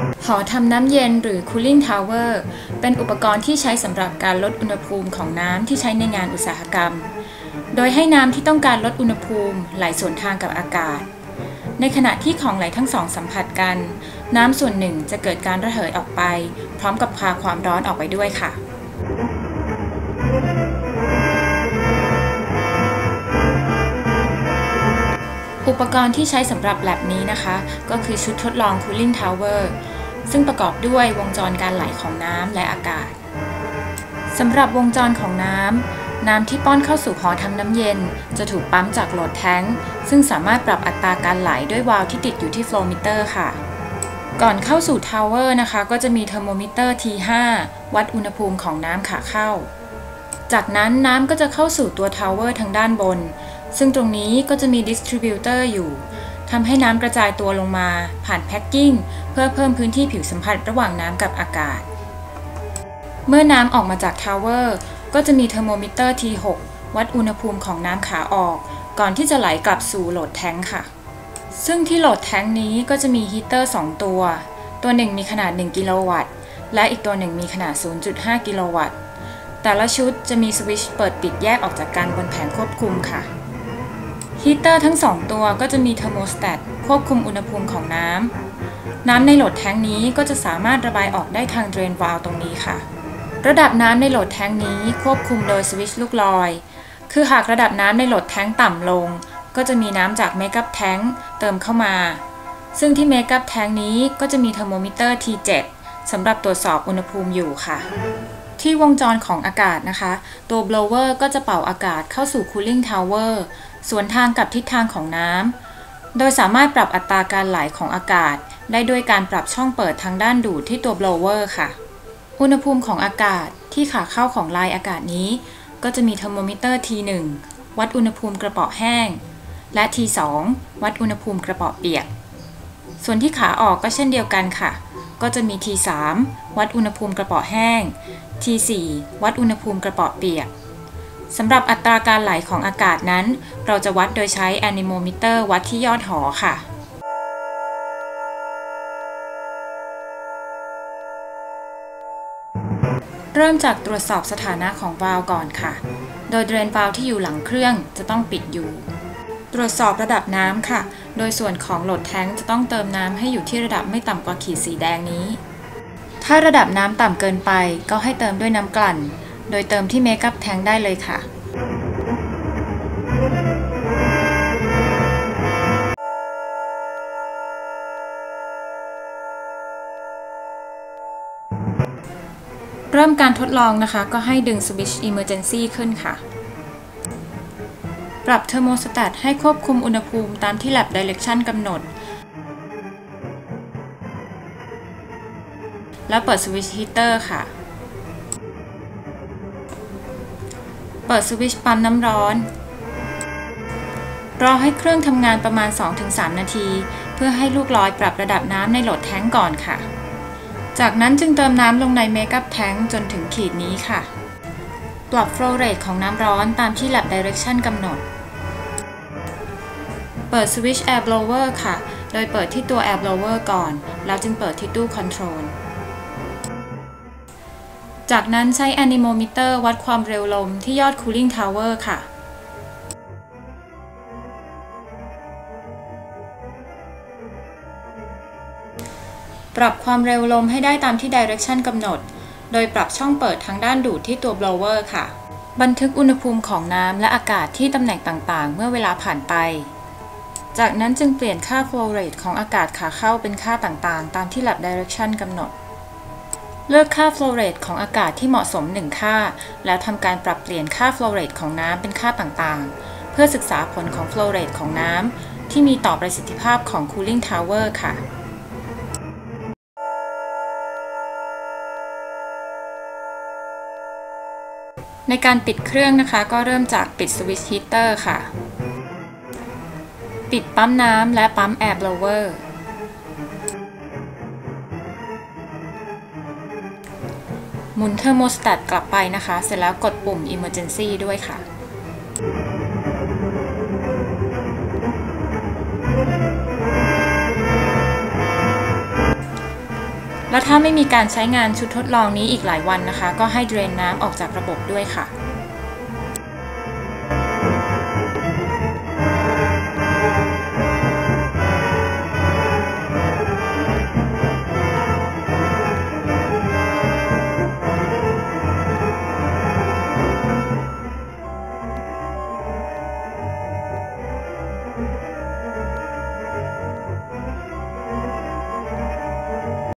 หอทำน้ำเย็นหรือ Cooling Tower เป็นอุปกรณ์ที่ใช้สำหรับการลดอุณหภูมิของน้ำที่ใช้ในงานอุตสาหกรรม โดยให้น้ำที่ต้องการลดอุณหภูมิไหลสวนทางกับอากาศ ในขณะที่ของไหลทั้งสองสัมผัสกัน น้ำส่วนหนึ่งจะเกิดการระเหยออกไปพร้อมกับพาความร้อนออกไปด้วยค่ะอุปกรณ์ที่ใช้สำหรับแลบนี้นะคะก็คือชุดทดลอง Cooling Tower ซึ่งประกอบด้วยวงจรการไหลของน้ำและอากาศสำหรับวงจรของน้ำที่ป้อนเข้าสู่หอทำน้ำเย็นจะถูกปั๊มจากโหลดแทงค์ซึ่งสามารถปรับอัตราการไหลด้วยวาล์วที่ติดอยู่ที่โฟลว์มิเตอร์ค่ะก่อนเข้าสู่ทาวเวอร์นะคะก็จะมีเทอร์โมมิเตอร์ T5 วัดอุณหภูมิของน้ำขาเข้าจากนั้นน้ำก็จะเข้าสู่ตัวทาวเวอร์ทางด้านบนซึ่งตรงนี้ก็จะมีดิสทริบิวเตอร์อยู่ทำให้น้ำกระจายตัวลงมาผ่านแพ็คกิ้งเพื่อเพิ่มพื้นที่ผิวสัมผัสระหว่างน้ำกับอากาศเมื่อน้ำออกมาจากทาวเวอร์ก็จะมีเทอร์โมมิเตอร์ T6 วัดอุณหภูมิของน้ำขาออกก่อนที่จะไหลกลับสู่โหลดแทงค์ค่ะซึ่งที่โหลดแทงค์นี้ก็จะมีฮีเตอร์2ตัวหนึ่งมีขนาด1กิโลวัตต์และอีกตัวหนึ่งมีขนาด 0.5 กิโลวัตต์แต่ละชุดจะมีสวิตช์เปิดปิดแยกออกจากกันบนแผงควบคุมค่ะฮีเตอร์ทั้ง2ตัวก็จะมีเทอร์โมสแตทควบคุมอุณหภูมิของน้ำในโหลดแทงค์นี้ก็จะสามารถระบายออกได้ทางเดรนวาล์วตรงนี้ค่ะระดับน้ำในโหลดแทงค์นี้ควบคุมโดยสวิตช์ลูกลอยคือหากระดับน้ำในโหลดแทงค์ต่ำลงก็จะมีน้ำจากเมคอัพแทงค์เติมเข้ามาซึ่งที่เมคอัพแทงค์นี้ก็จะมีเทอร์โมมิเตอร์ T7 สำหรับตรวจสอบอุณหภูมิอยู่ค่ะที่วงจรของอากาศนะคะตัว blower ก็จะเป่าอากาศเข้าสู่ cooling tower สวนทางกับทิศทางของน้ำโดยสามารถปรับอัตราการไหลของอากาศได้ด้วยการปรับช่องเปิดทางด้านดูดที่ตัว blower ค่ะอุณหภูมิของอากาศที่ขาเข้าของลายอากาศนี้ก็จะมีเทอร์โมมิเตอร์ T1 วัดอุณหภูมิกระเป๋าแห้งและ T2 วัดอุณหภูมิกระเป๋าเปียกส่วนที่ขาออกก็เช่นเดียวกันค่ะก็จะมี T3 วัดอุณหภูมิกระเป๋าแห้ง T4 วัดอุณหภูมิกระเป๋าเปียกสำหรับอัตราการไหลของอากาศนั้นเราจะวัดโดยใช้แอนิโมมิเตอร์วัดที่ยอดหอค่ะเริ่มจากตรวจสอบสถานะของวาล์วก่อนค่ะโดยเดรนวาล์วที่อยู่หลังเครื่องจะต้องปิดอยู่ตรวจสอบระดับน้ำค่ะโดยส่วนของโหลดแทงค์จะต้องเติมน้ำให้อยู่ที่ระดับไม่ต่ำกว่าขีดสีแดงนี้ถ้าระดับน้ำต่ำเกินไปก็ให้เติมด้วยน้ำกลั่นโดยเติมที่เมคอัพแทงค์ได้เลยค่ะเริ่มการทดลองนะคะก็ให้ดึงสวิตช์ Emergency ขึ้นค่ะปรับเทอร์โมสแตทให้ควบคุมอุณหภูมิตามที่ Lab Direction กำหนดแล้วเปิดสวิตช์ฮีเตอร์ค่ะเปิดสวิตช์ปั๊มน้ำร้อนรอให้เครื่องทำงานประมาณ 2-3 นาทีเพื่อให้ลูกลอยปรับระดับน้ำในโหลดแทงค์ก่อนค่ะจากนั้นจึงเติมน้ำลงในเมคอัพแทงค์จนถึงขีดนี้ค่ะปรับ flow rate ของน้ำร้อนตามที่ Lab Direction กำหนดเปิดสวิตช์ Air Blower ค่ะโดยเปิดที่ตัว Air Blower ก่อนแล้วจึงเปิดที่ตู้ Control จากนั้นใช้ Anemometer วัดความเร็วลมที่ยอด Cooling Tower ค่ะปรับความเร็วลมให้ได้ตามที่ Direction กำหนดโดยปรับช่องเปิดทางด้านดูดที่ตัว blower ค่ะบันทึกอุณหภูมิของน้ำและอากาศที่ตำแหน่งต่างๆเมื่อเวลาผ่านไปจากนั้นจึงเปลี่ยนค่า flow rate ของอากาศขาเข้าเป็นค่าต่างๆตามที่ Lab Direction กำหนดเลือกค่า flow rate ของอากาศที่เหมาะสม1ค่าแล้วทำการปรับเปลี่ยนค่า flow rate ของน้ำเป็นค่าต่างๆเพื่อศึกษาผลของ flow rate ของน้ำที่มีต่อประสิทธิภาพของ cooling tower ค่ะในการปิดเครื่องนะคะก็เริ่มจากปิดสวิตช์ฮีเตอร์ค่ะปิดปั๊มน้ำและปั๊ม Air Blower หมุนเทอร์โมสแตทกลับไปนะคะเสร็จแล้วกดปุ่ม Emergency ด้วยค่ะแล้วถ้าไม่มีการใช้งานชุดทดลองนี้อีกหลายวันนะคะก็ให้เดรนน้ำออกจากระบบด้วยค่ะ